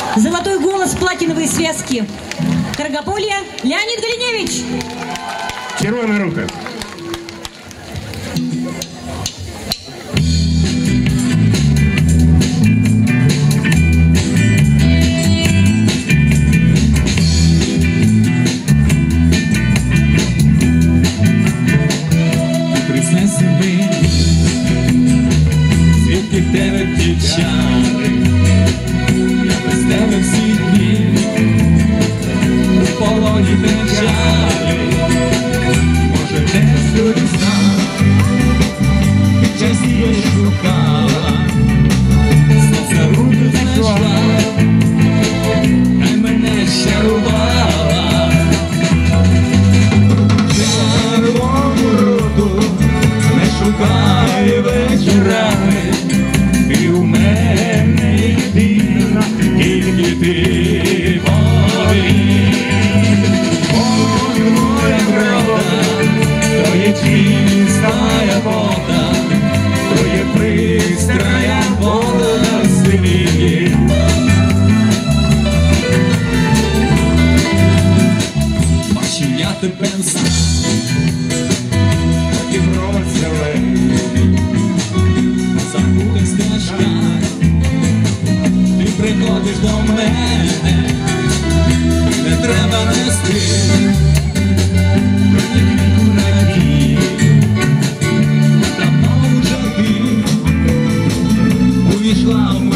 Золотой голос, платиновые связки. Каргополье Леонид Галиневич. Червона рука. Признай собі, звідки в тебе ті чари, я без тебе всі дні у полоні печалі. Може, десь до весна частіше шукала, знов за руку знайшла, хай мене щарувала. Червону руку не шукай вечорами, ти у мене єдина, тільки ти повір. Ой, моя правда, то є чистая вода, то є пристрая вода на світі. Бачив я тебе сам, і грома зелений, забутих стежках, ти приходиш до мене, не треба нести квітку надії. Давно вже ти увійшла в